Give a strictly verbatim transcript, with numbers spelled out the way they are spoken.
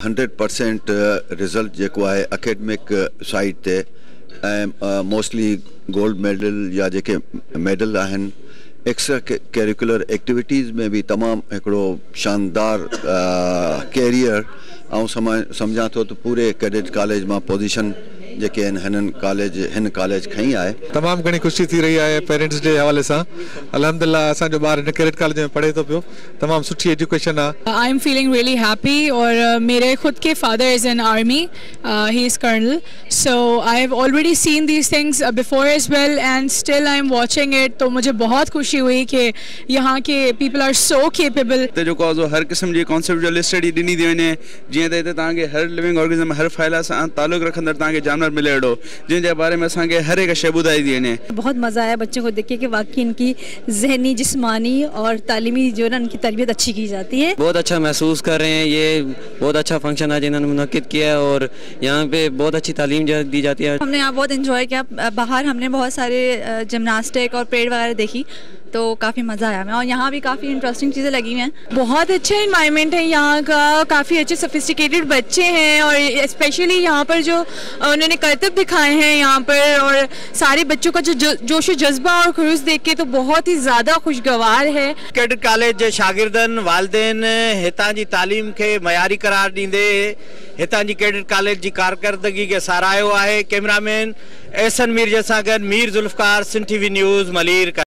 Hundred percent result जेको आहे academic side ते ऐं मोस्टली गोल्ड मेडल या जेके मेडल आहिनि एक्स्ट्रा करिकुलर एक्टिविटीज़ में भी तमामु हिकिड़ो शानदार कैरियर ऐं सम्झां थो त पूरे कैडेट कॉलेज मां पोजीशन जेके आहिनि हिननि कॉलेज हिन कॉलेज खई आहे। तमामु घणी ख़ुशी थी रही आहे पेरेंट्स डे हवाले सां। अल्हम्दुलिल्लाह असांजो ॿार हिन कैडेट कॉलेज में पढ़े थो पियो, तमामु सुठी एजुकेशन आहे। I am feeling really happy और uh, मेरे खुद के father is in army, he is colonel, so I have already seen these things before as well and still I am watching it. तो मुझे बहुत खुशी हुई कि यहाँ के पीपल आर सो केपेबल। तो जो को हर किस्म की कॉन्सेप्चुअल स्टडी ॾिनी थी वञे, जीअं त हिते तव्हांखे हर लिविंग ऑर्गेनिज्म हर फाइला सां ताल्लुक़ रखंदड़ तव्हांखे जानवर मिले अहिड़ो जिनके बारे में असांखे हर एक शइ ॿुधाई थी वञे। बहुत मज़ा आया बच्चों को देख के कि वाकई इनकी जहनी, जिस्मानी और तालीमी जो ना इनकी तरबियत अच्छी की जाती है। बहुत अच्छा महसूस कर रहे हैं, ये बहुत अच्छा फंक्शन है जिन्होंने मुनक्किद किया है और यहाँ पे बहुत अच्छी तालीम दी जाती है। हमने यहाँ बहुत इंजॉय किया, बाहर हमने बहुत सारे जिमनास्टिक और परेड वगैरह देखी तो काफ़ी मज़ा आया हमें, और यहाँ भी काफ़ी इंटरेस्टिंग चीज़ें लगी हुई हैं। बहुत अच्छा इन्वायरमेंट है यहाँ का, काफ़ी अच्छे सोफिस्टिकेटेड बच्चे हैं और स्पेशली यहाँ पर जो उन्होंने करतब दिखाए हैं यहाँ पर, और सारे बच्चों का जो जोश जज्बा और खुरूस देख के तो बहुत ही ज़्यादा खुशगवार है। कैडेट कॉलेज जे शागिर्दन वालदेन हितां जी तालीम के मयारी करार ॾींदे हितां जी कैडेट कॉलेज जी कारकर्दगी के सारायो आहे। कैमरामैन एहसन मीर जे सां गॾु मीर ज़ुल्फ़कार, सिंध टीवी न्यूज़, मलीर।